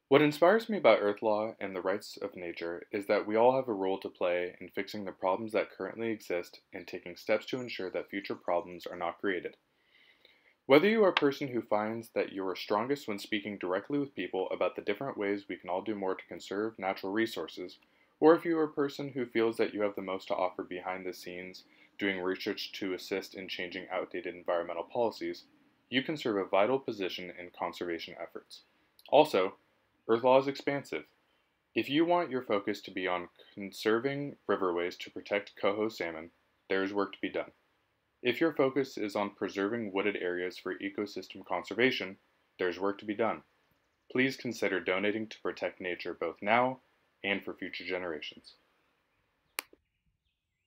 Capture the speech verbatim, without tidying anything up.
What inspires me about Earth law and the rights of nature is that we all have a role to play in fixing the problems that currently exist and taking steps to ensure that future problems are not created. Whether you are a person who finds that you are strongest when speaking directly with people about the different ways we can all do more to conserve natural resources, or if you are a person who feels that you have the most to offer behind the scenes doing research to assist in changing outdated environmental policies, you can serve a vital position in conservation efforts. Also, Earth law is expansive. If you want your focus to be on conserving riverways to protect coho salmon, there is work to be done. If your focus is on preserving wooded areas for ecosystem conservation, there is work to be done. Please consider donating to protect nature both now and for future generations.